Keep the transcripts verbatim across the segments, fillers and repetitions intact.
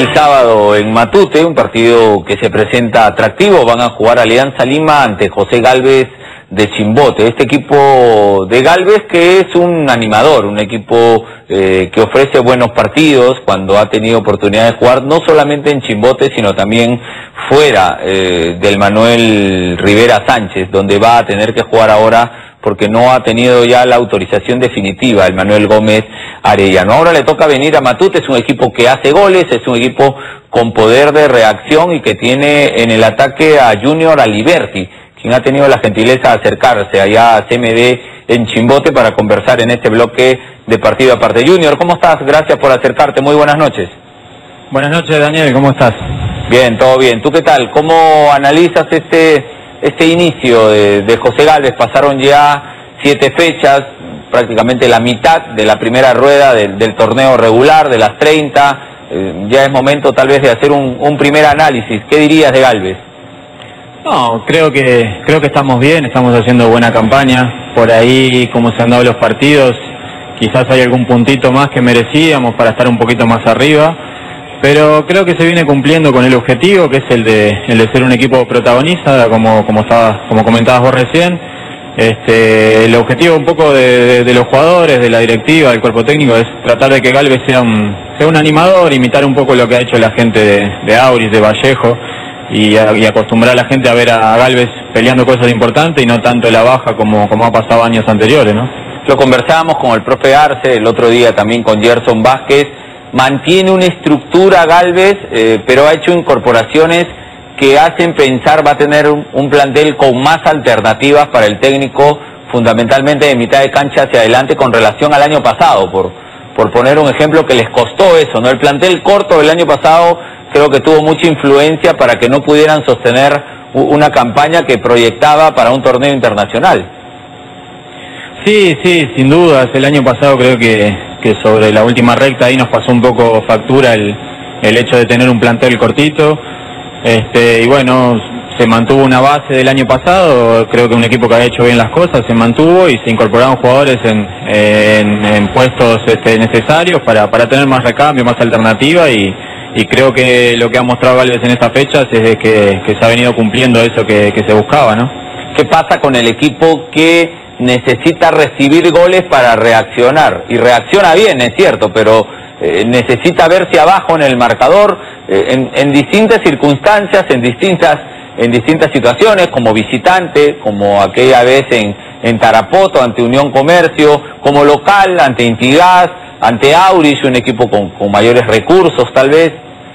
el sábado en Matute, un partido que se presenta atractivo. Van a jugar Alianza Lima ante José Gálvez de Chimbote. Este equipo de Gálvez, que es un animador, un equipo eh, que ofrece buenos partidos cuando ha tenido oportunidad de jugar, no solamente en Chimbote, sino también fuera eh, del Manuel Rivera Sánchez, donde va a tener que jugar ahora porque no ha tenido ya la autorización definitiva el Manuel Gómez Arellano. Ahora le toca venir a Matute. Es un equipo que hace goles, es un equipo con poder de reacción y que tiene en el ataque a Junior Aliberti, quien ha tenido la gentileza de acercarse allá a C M D en Chimbote para conversar en este bloque de partido aparte. Junior, ¿cómo estás? Gracias por acercarte, muy buenas noches. Buenas noches, Daniel, ¿cómo estás? Bien, todo bien. ¿Tú qué tal? ¿Cómo analizas este este inicio de, de José Gálvez? Pasaron ya siete fechas, prácticamente la mitad de la primera rueda del, del torneo regular, de las treinta. Eh, ya es momento tal vez de hacer un, un primer análisis. ¿Qué dirías de Gálvez? No, creo que creo que estamos bien, estamos haciendo buena campaña. Por ahí, como se han dado los partidos, quizás hay algún puntito más que merecíamos para estar un poquito más arriba, pero creo que se viene cumpliendo con el objetivo, que es el de el de ser un equipo protagonista, como como estaba, como comentabas vos recién. Este, el objetivo un poco de, de, de los jugadores, de la directiva, del cuerpo técnico, es tratar de que Gálvez sea un sea un animador, imitar un poco lo que ha hecho la gente de, de Auris, de Vallejo, y, a, y acostumbrar a la gente a ver a Gálvez peleando cosas importantes y no tanto la baja como, como ha pasado años anteriores, ¿no? Lo conversábamos con el profe Arce el otro día, también con Gerson Vázquez. Mantiene una estructura Gálvez, eh, pero ha hecho incorporaciones que hacen pensar va a tener un, un plantel con más alternativas para el técnico, fundamentalmente de mitad de cancha hacia adelante con relación al año pasado, por, por poner un ejemplo que les costó eso, ¿no? El plantel corto del año pasado creo que tuvo mucha influencia para que no pudieran sostener una campaña que proyectaba para un torneo internacional. Sí, sí, sin dudas. El año pasado creo que, que sobre la última recta ahí nos pasó un poco factura el, el hecho de tener un plantel cortito. Este, y bueno, se mantuvo una base del año pasado, creo que un equipo que había hecho bien las cosas se mantuvo y se incorporaron jugadores en, en, en puestos este, necesarios para, para tener más recambio, más alternativa, y, y creo que lo que ha mostrado Gálvez en estas fechas es de que, que se ha venido cumpliendo eso que, que se buscaba, ¿no? ¿Qué pasa con el equipo que necesita recibir goles para reaccionar? Y reacciona bien, es cierto, pero eh, necesita verse abajo en el marcador eh, en, en distintas circunstancias, en distintas en distintas situaciones, como visitante, como aquella vez en, en Tarapoto ante Unión Comercio, como local ante Intigas, ante Auris, un equipo con, con mayores recursos tal vez.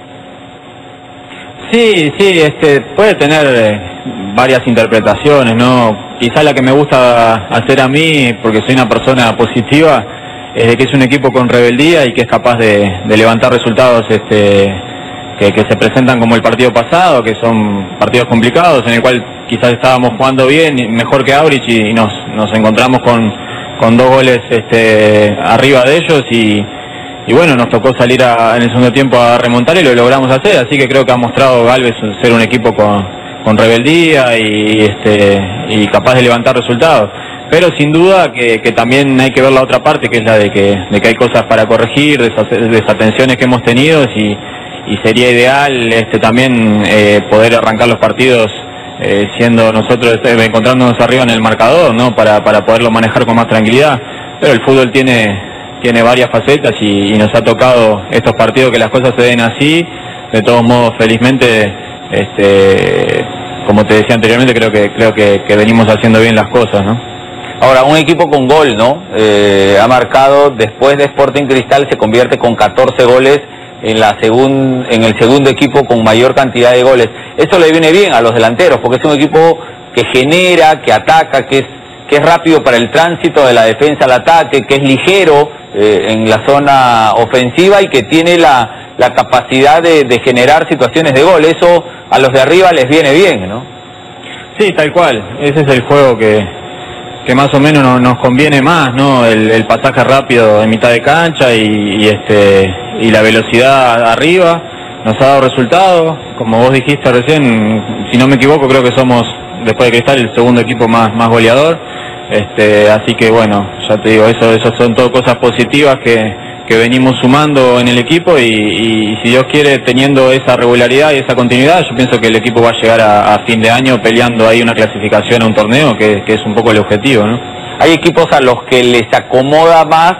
Sí, sí, este puede tener eh, varias interpretaciones, ¿no? Quizá la que me gusta hacer a mí, porque soy una persona positiva, es de que es un equipo con rebeldía y que es capaz de, de levantar resultados este, que, que se presentan como el partido pasado, que son partidos complicados, en el cual quizás estábamos jugando bien, mejor que Aurich, y nos, nos encontramos con, con dos goles este, arriba de ellos, y, y bueno, nos tocó salir a, en el segundo tiempo a remontar y lo logramos hacer, así que creo que ha mostrado Gálvez ser un equipo con, con rebeldía y, este, y capaz de levantar resultados. Pero sin duda que, que también hay que ver la otra parte, que es la de que, de que hay cosas para corregir, desatenciones que hemos tenido, y, y sería ideal este, también eh, poder arrancar los partidos eh, siendo nosotros, eh, encontrándonos arriba en el marcador, ¿no? Para, para poderlo manejar con más tranquilidad. Pero el fútbol tiene, tiene varias facetas y, y nos ha tocado estos partidos que las cosas se den así. De todos modos, felizmente, este, como te decía anteriormente, creo que, creo que, que venimos haciendo bien las cosas, ¿no? Ahora, un equipo con gol, ¿no? Eh, ha marcado, después de Sporting Cristal, se convierte con catorce goles en, la segun, en el segundo equipo con mayor cantidad de goles. Eso le viene bien a los delanteros, porque es un equipo que genera, que ataca, que es, que es rápido para el tránsito de la defensa al ataque, que es ligero eh, en la zona ofensiva y que tiene la, la capacidad de, de generar situaciones de gol. Eso a los de arriba les viene bien, ¿no? Sí, tal cual. Ese es el juego que... que más o menos nos, nos conviene más, ¿no? El, el pasaje rápido en mitad de cancha y, y este y la velocidad arriba nos ha dado resultados. Como vos dijiste recién, si no me equivoco, creo que somos, después de Cristal, el segundo equipo más, más goleador. Este, así que bueno, ya te digo, eso, eso son todo cosas positivas que, que que venimos sumando en el equipo y, y si Dios quiere, teniendo esa regularidad y esa continuidad, yo pienso que el equipo va a llegar a, a fin de año peleando ahí una clasificación a un torneo, que, que es un poco el objetivo, ¿no? Hay equipos a los que les acomoda más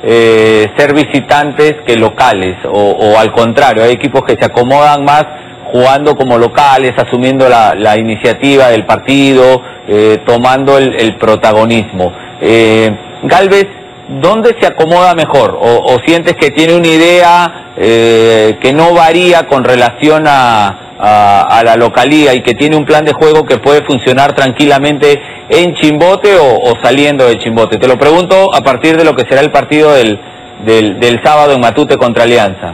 eh, ser visitantes que locales, o, o al contrario, hay equipos que se acomodan más jugando como locales, asumiendo la, la iniciativa del partido, eh, tomando el, el protagonismo. Eh, Gálvez, ¿dónde se acomoda mejor? ¿O, o sientes que tiene una idea eh, que no varía con relación a, a, a la localía y que tiene un plan de juego que puede funcionar tranquilamente en Chimbote o, o saliendo de Chimbote? Te lo pregunto a partir de lo que será el partido del, del, del sábado en Matute contra Alianza.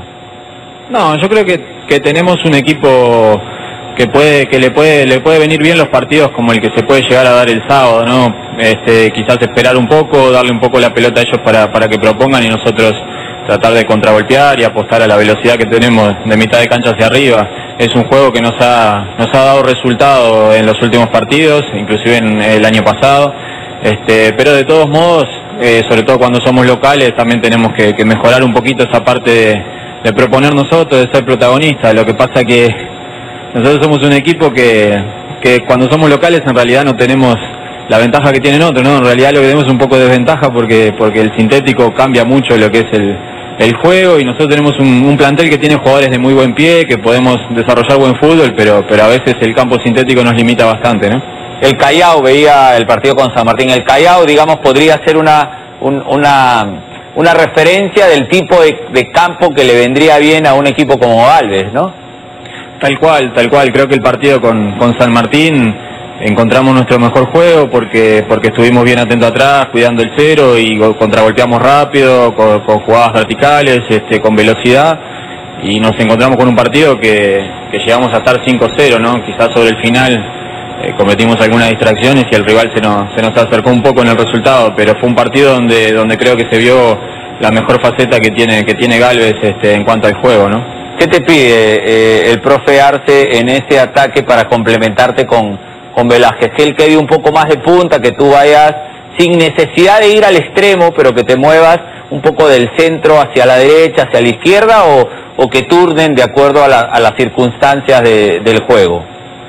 No, yo creo que, que tenemos un equipo que puede que le puede le puede venir bien los partidos como el que se puede llegar a dar el sábado, ¿no? Este, quizás esperar un poco, darle un poco la pelota a ellos para, para que propongan y nosotros tratar de contragolpear y apostar a la velocidad que tenemos de mitad de cancha hacia arriba. Es un juego que nos ha nos ha dado resultado en los últimos partidos, inclusive en el año pasado, este, pero de todos modos, eh, sobre todo cuando somos locales, también tenemos que, que mejorar un poquito esa parte de, de proponer nosotros, de ser protagonistas. Lo que pasa que nosotros somos un equipo que, que cuando somos locales en realidad no tenemos la ventaja que tienen otros, ¿no? En realidad lo que tenemos es un poco de desventaja porque, porque el sintético cambia mucho lo que es el, el juego y nosotros tenemos un, un plantel que tiene jugadores de muy buen pie, que podemos desarrollar buen fútbol, pero, pero a veces el campo sintético nos limita bastante, ¿no? El Callao, veía el partido con San Martín, el Callao, digamos, podría ser una, un, una, una referencia del tipo de, de campo que le vendría bien a un equipo como Gálvez, ¿no? Tal cual, tal cual. Creo que el partido con, con San Martín encontramos nuestro mejor juego porque porque estuvimos bien atentos atrás, cuidando el cero y contragolpeamos rápido, con, con jugadas verticales, este, con velocidad, y nos encontramos con un partido que, que llegamos a estar cinco cero, ¿no? Quizás sobre el final eh, cometimos algunas distracciones y el rival se nos, se nos acercó un poco en el resultado, pero fue un partido donde, donde creo que se vio la mejor faceta que tiene, que tiene Gálvez este, en cuanto al juego, ¿no? ¿Qué te pide eh, el profe Arce en ese ataque para complementarte con, con Velázquez? Que él quede un poco más de punta, que tú vayas sin necesidad de ir al extremo, pero que te muevas un poco del centro hacia la derecha, hacia la izquierda, o, o que turnen de acuerdo a, la, a las circunstancias de, del juego.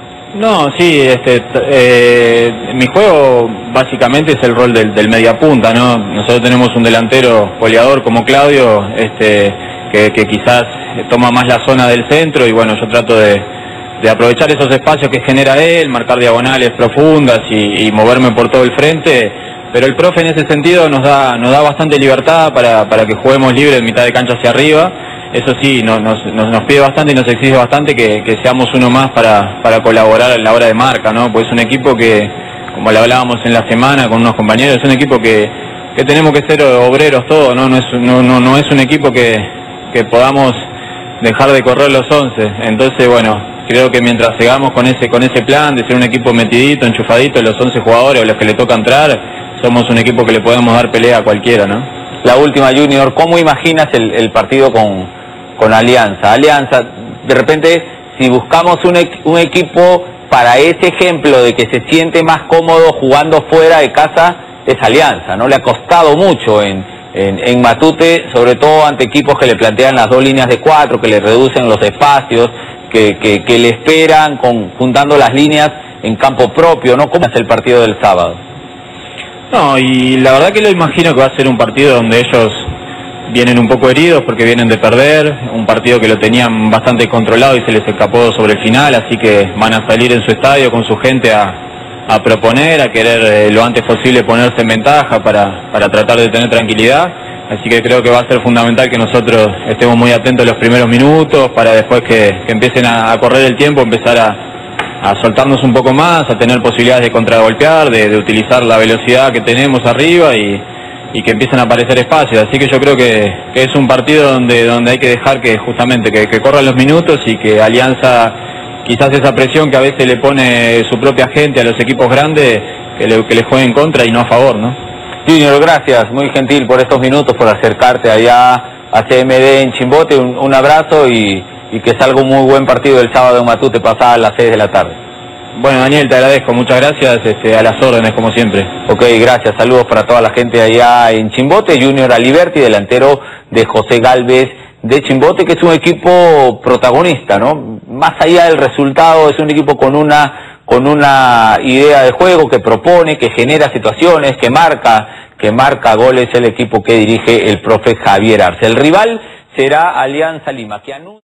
No, sí, este, eh, mi juego básicamente es el rol del, del mediapunta, ¿no? Nosotros tenemos un delantero goleador como Claudio, este, que, que quizás toma más la zona del centro y bueno, yo trato de, de aprovechar esos espacios que genera él, marcar diagonales profundas y, y moverme por todo el frente, pero el profe en ese sentido nos da nos da bastante libertad para, para que juguemos libre en mitad de cancha hacia arriba. Eso sí, nos, nos, nos pide bastante y nos exige bastante que, que seamos uno más para, para colaborar a la hora de marca, ¿no? Pues es un equipo que, como le hablábamos en la semana con unos compañeros, es un equipo que, que tenemos que ser obreros todos, ¿no? No es, no, no, no es un equipo que, que podamos dejar de correr los once. Entonces, bueno, creo que mientras sigamos con ese, con ese plan de ser un equipo metidito, enchufadito, los once jugadores o los que le toca entrar, somos un equipo que le podemos dar pelea a cualquiera, ¿no? La última, Junior, ¿cómo imaginas el, el partido con, con Alianza? Alianza, de repente, si buscamos un, un equipo para ese ejemplo de que se siente más cómodo jugando fuera de casa, es Alianza, ¿no? Le ha costado mucho en, en, en Matute, sobre todo ante equipos que le plantean las dos líneas de cuatro, que le reducen los espacios, que, que, que le esperan con, juntando las líneas en campo propio, ¿no? ¿Cómo es el partido del sábado? No, y la verdad que lo imagino que va a ser un partido donde ellos vienen un poco heridos porque vienen de perder, un partido que lo tenían bastante controlado y se les escapó sobre el final, así que van a salir en su estadio con su gente a, a proponer, a querer eh, lo antes posible ponerse en ventaja para, para tratar de tener tranquilidad, así que creo que va a ser fundamental que nosotros estemos muy atentos los primeros minutos para después que, que empiecen a, a correr el tiempo, empezar a a soltarnos un poco más, a tener posibilidades de contragolpear, de, de utilizar la velocidad que tenemos arriba y, y que empiecen a aparecer espacios. Así que yo creo que, que es un partido donde, donde hay que dejar que justamente que, que corran los minutos y que Alianza, quizás esa presión que a veces le pone su propia gente a los equipos grandes, que le, que le juegue en contra y no a favor, ¿no? Junior, gracias, muy gentil por estos minutos, por acercarte allá a C M D en Chimbote. Un, un abrazo y... y que salga un muy buen partido el sábado en Matute pasada a las seis de la tarde. Bueno, Daniel, te agradezco, muchas gracias, este, a las órdenes como siempre. Ok, gracias, saludos para toda la gente allá en Chimbote. Junior Aliberti, delantero de José Gálvez de Chimbote, que es un equipo protagonista, ¿no? Más allá del resultado, es un equipo con una, con una idea de juego que propone, que genera situaciones, que marca, que marca goles, el equipo que dirige el profe Javier Arce. El rival será Alianza Lima, que anuncia...